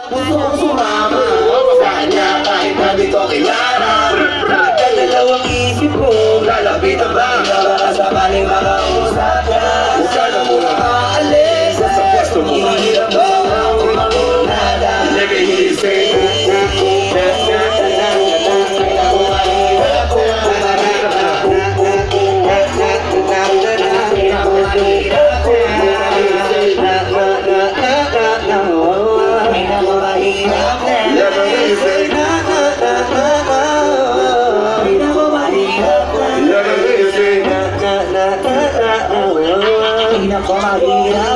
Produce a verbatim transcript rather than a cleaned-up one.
gusto kong sumama sa kanya kahit na di ko kilala. Nagdadalawang isip ko, lalapitan ba? Baka sakaling makausap ka. Huwag ka na muna aalis sa pwesto mo. Mahirap mo ang nada. Nag-iisip Hindi na ko mahirap.